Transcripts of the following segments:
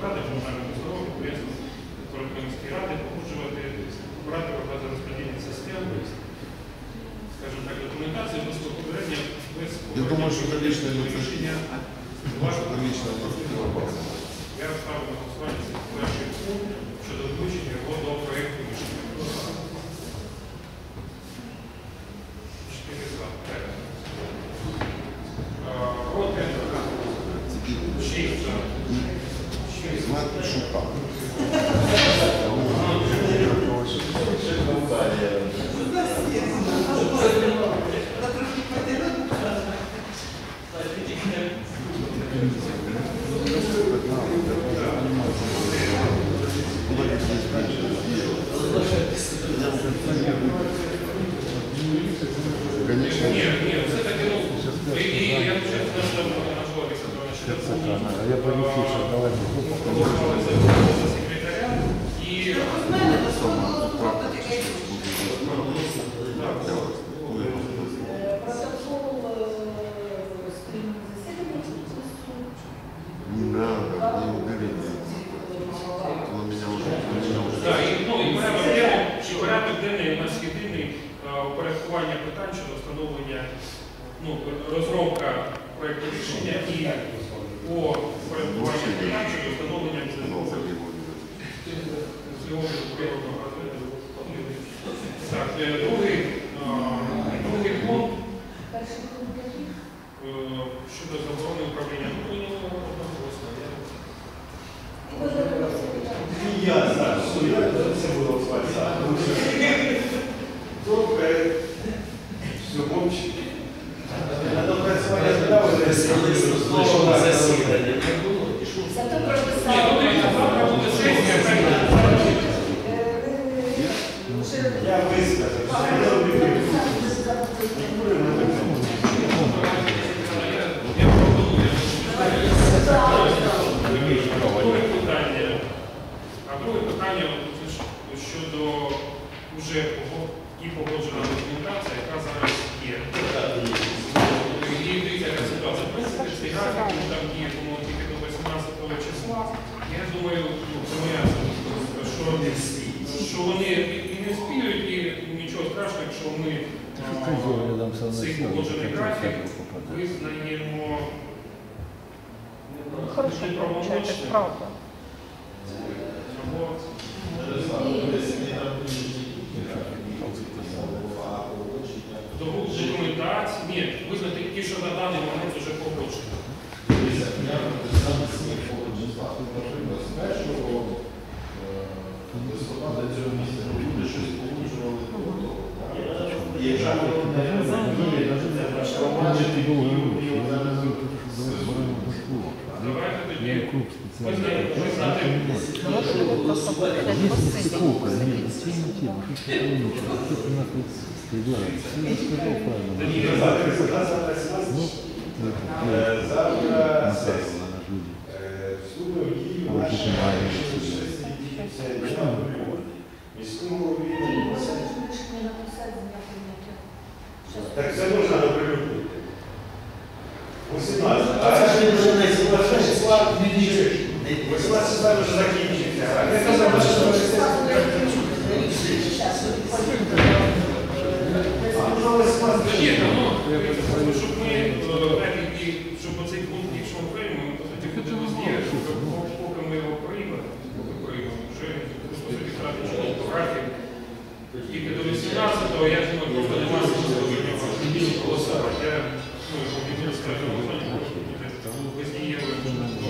ради, комунальних установ, підприємств, міської ради погоджувати оператора газорозподільних систем, скажімо так, документацію без попередньо, без рішення вашого рішення. Я ставлю на голосування цей перший пункт щодо включення його до проєкту рішення. 4 за. Проти 6 за. 6 за. Конечно. Нет, все-таки, я уже я полетише, давай. И не надо, не ударите. Он меня уже. Да, і порядок денний у нас єдиний упорядкування питань щодо встановлення, розробка проєкту рішення і по упорядкуванню питань щодо встановлення природного газу. Так, другий пункт щодо заборони управління Я знаю, що я це було спасати. Добре. Все, мовчи. На допрацювання задавали засідання. Зато прописали. Я висказав. Друге питання щодо вже і погоджена документація, яка зараз є. І дивіться, яка ситуація. В принципі, цей графік там діє, по-моєму, тільки до 18 числа. Я думаю, це моя особиста, що вони і не спіють, і нічого страшного, якщо ми цей погоджений графік визнаємо неправомочним. Правда. Документації, ні, визнати ті, що на даний момент вже погоджені. Листопада цього місяця люди щось погоджували. Давайте тоді Завтра сесія. Вступив в дію наші міському голові. Так це можна оприлюднити. 18. А це ж не вже не 18 числа. 18 числа вже закінчиться. А я казав, що щоб оцей пункт, якщо ми приймемо, ми, по суті, будемо здіяти, поки ми його приймемо, вже, по суті, втратить фотографії. Тільки до 18-го, я думаю, просто немає смислу від нього голосувати. Я, обіцяю, скажу, бездієвим.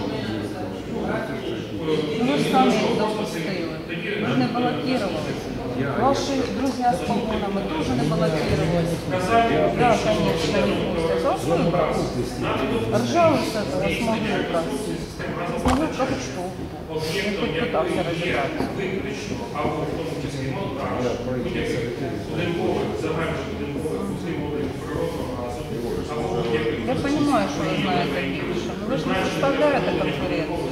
Ви ж самі допустили. Ви не балотировали. Ваши друзья с погонами тоже не баллотировались. Да, конечно, не просто. За выборы. Ржавы с этого смогли убрать. Смогли только что. Не хоть пытался разбираться. Або в тому числі монтаж, будинкових, загальних будинкових, усилюваних природного газу, або будь-яких. Я понимаю, что вы знаете больше, но вы же не составляете конкуренцию.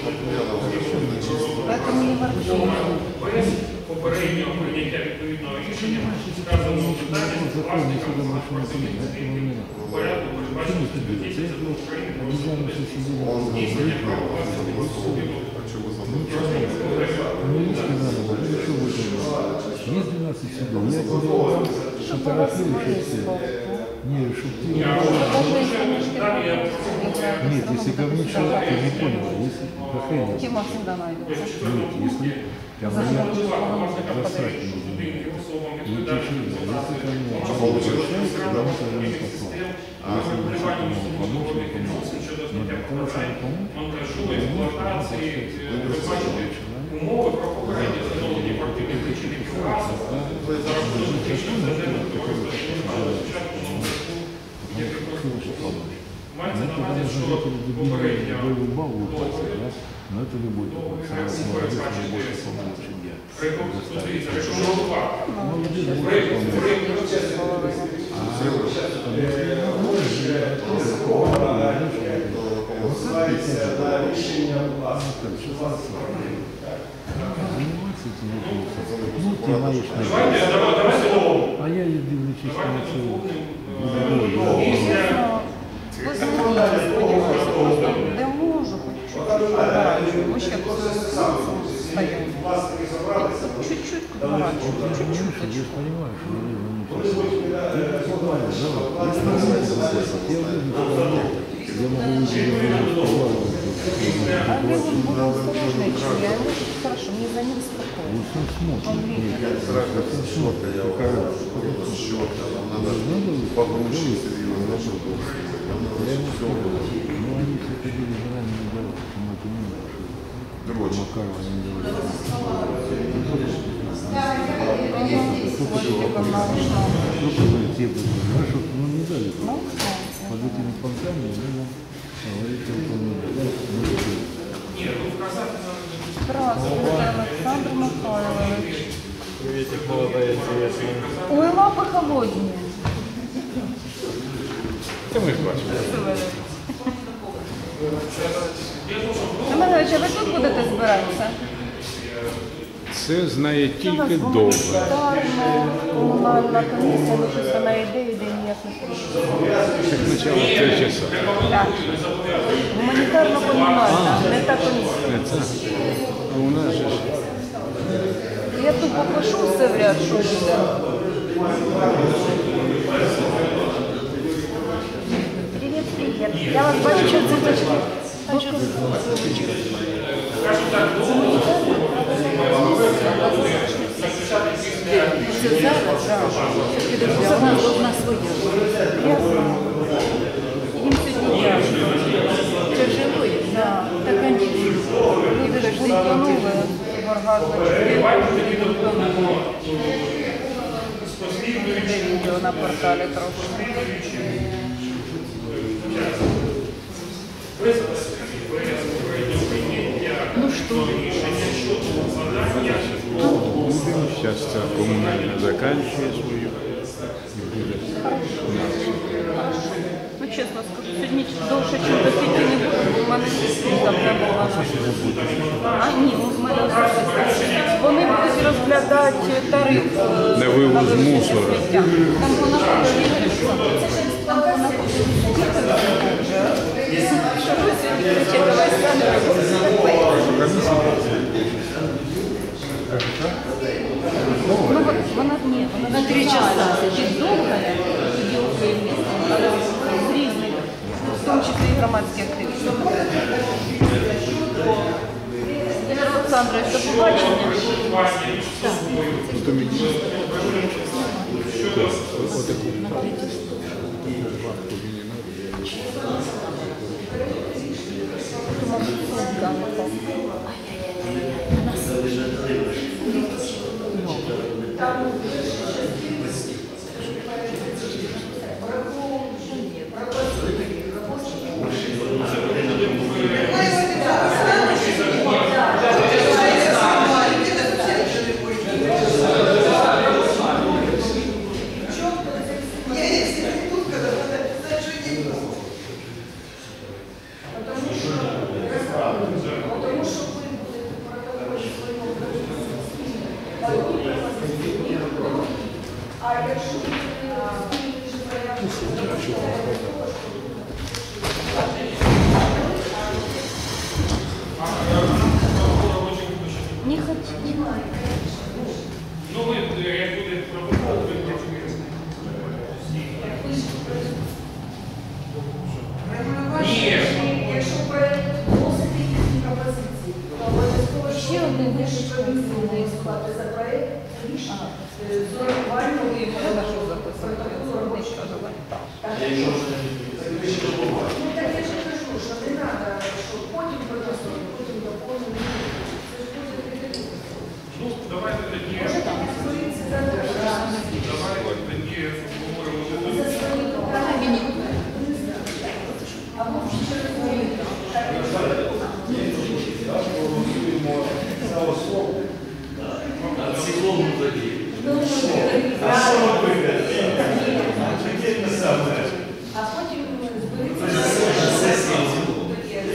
Поэтому не ворчите. Попереднього прийняття відповідного рішення сказано питання з власником у порядку передбачено статтю 10 Закону України про здійснення права власності Английский надо, вот еще в этом. Есть 12 судов. Я тебе дам фотографируешь все. Не, чтоб ты... Нет, если ко мне человек, я не понял, если доходит. Тема всегда найдется. Нет, если ко мне засрать не буду. Не тиши, если ко мне обращается, тогда мы тогда не попал. А если бы что-то мог помочь, не помог. Но для того, чтобы помочь, умови про попереднє встановлення партійних причин праці за рахунок технічних мається на увазі, що попередня но это не будет. Посилається на рішення власне. Ну, ты маешь а я люблю чисто Ви знаєте, сподіваюся, просто де можу, хоч чуть-чуть. Ми ще стоїмо. Чуть-чуть поворачиваю, чуть-чуть. Я же понимаю, что я могу Андрей, он был осторожный человек, я ему хорошо, мне за ним спокойно. он смотрит. Он смотрит, я погрузить серьезно. Я ему сказал, ну они все ходили за нами не делать, почему это не было. Макарова не делать. Ну не дали. Под этими понтами, говорите, Здравствуйте, Александр Михайлович. Приветик, молодая, интересная. Ой, лапы холодные. Ты мы их бачили. Семенович, а ви тут будете збиратися? Це знає Це у нас тільки довго. гуманітарна комунальна комісія, ми щось на ідею, де ніяк не прийшли. Як почало 3 часа. Так. Гуманітарна комунальна, не та комісія. Не це. А у нас же ж Я тут покажу все в ряд, що буде. Привіт, привіт. Я вас бачу, що цвіточки. Це зараз, так. Це в нас одна своя. Ясно. Їм сьогодні ясно. Це живої? Так, так, звісно. Люди ж бунтанули в оргазмі. Де відео на порталі трошки. Ну что? сейчас ця комунальна заканчує свою. І буде наше. Ну, чесно скажу, сьогодні довше, ніж до 5 не буде, бо в мене там не було. А ні, у мене особисто. Вони будуть розглядати тариф На вивоз мусора. Там вона там вона що ви сьогодні кричите, давай станемо. Ну, вона ні, вона на 3 часа. Піддовгає, тоді Україні, але з різних, в тому числі і громадські активісти. Ігор Олександрович, до побачення. Так. що комісію голосувати за проект рішення з урахуванням Хорошо записано. Ну так я ж кажу, що не треба, що потім протестують, потім доповнити. Це ж буде таке. Ну, давайте тоді, Може там створиться за давайте тоді говоримо за свої питання. Або через свої. Голосуємо за основу. В цілому тоді. А що робити? Таке не саме. А потім На сесії в цілому.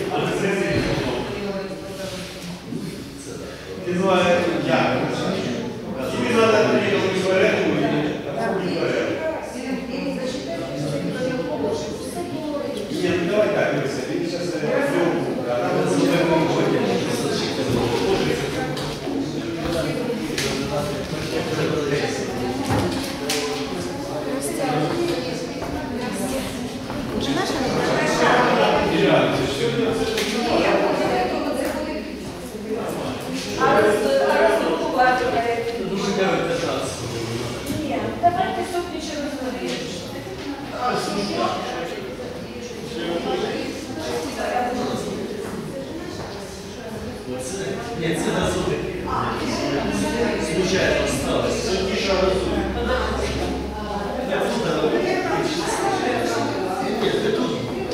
Ти знаєш, як? Тобі треба тоді робити порядку, а тобі порядку. Ні, ну давай так, дивися, він зараз зробив, а там зробимо потім. А роздрукувати проєкт? Дуже кажуть, кататися. Ні, давайте сотні через нові. Ні, це на суди. Случайно сталося. Судді, що голосують. Я тут ні, ти тут.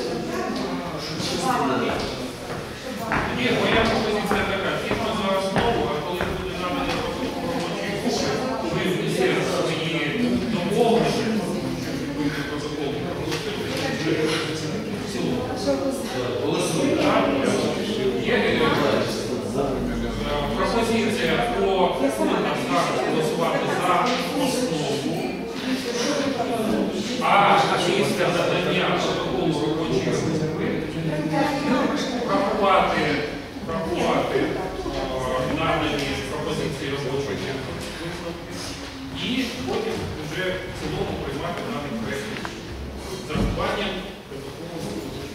Ні, моя пропозиція така, тільки за основу, а коли буде надано робочий групи, ви всі свої доповнення, щоб відповідний протокол в цілому. Голосуємо. Є пропозиція по пунктам зараз голосувати за основу, а після надання протоколу робочої групи врахувати надані пропозиції робочої групи і потім вже в цілому приймати даний проєкт з урахуванням протоколу.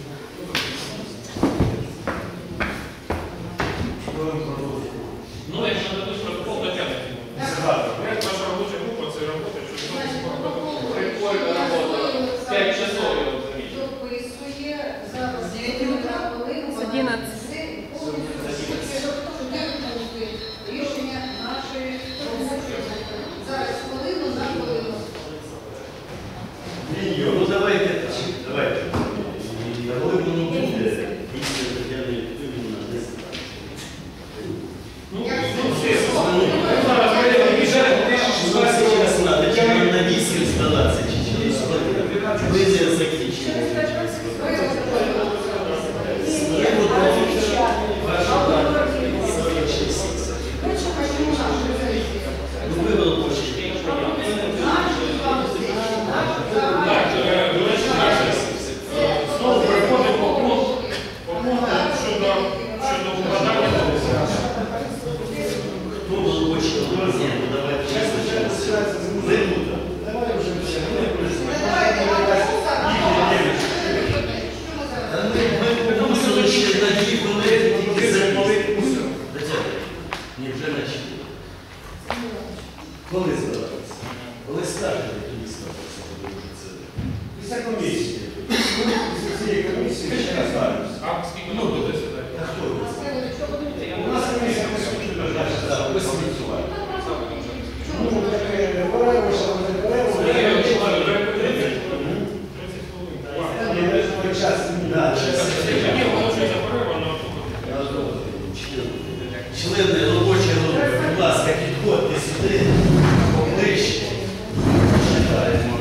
Ну, якщо дадуть протокол, дотягнути. Як ваша робоча група, це робота, що прикольна робота. 5 часов, я вам замічу. Дописує зараз 9 хвилин. 11. Рішення нашої комісії. Зараз хвилину за хвилину. Ну давайте так. Давайте. Коли воно буде, після Тетяни Юріївни не знаю. Чесно, Тетяна на 8 здала це чи через вийде закінчення. Вивел почти. Так, до речі, знову переходимо по пункту щодо вкладання договору. Хто було почти? Ні, ну давайте чесно. Не буде. Давай вже все. Ми мусили ще на 2 хвилини тільки закінчити. Ні, вже на 4. Коли збиратися? Коли скажете, тоді скажете, тому що це... Після комісії. Після цієї комісії ще раз ставимося. А скільки воно буде сідати? А хто ви? У нас комісія присутня, Так, ви сміттєваєте. ну, вибираємося, не час. Так, Ні, оголошується перерва на члени робочої групи, будь ласка, підходьте сюди, поближче. Читаємо.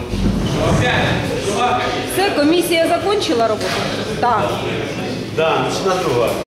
Все, комісія закончила роботу? Так. Да, начна друга.